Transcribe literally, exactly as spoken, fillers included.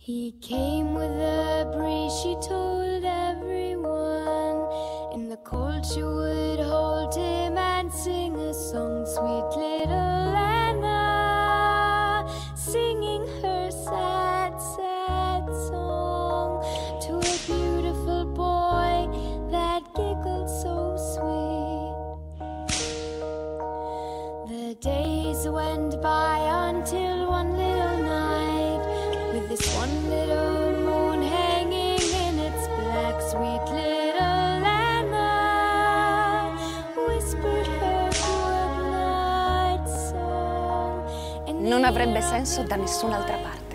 He came with a breeze, she told everyone. In the cold she would hold him and sing a song. Sweet little Anna, singing her sad, sad song to a beautiful boy that giggled so sweet. The days went by until one little night, with this one little moon hanging in its black, sweet little Anna whispered her good night song. Non avrebbe senso da nessun'altra parte.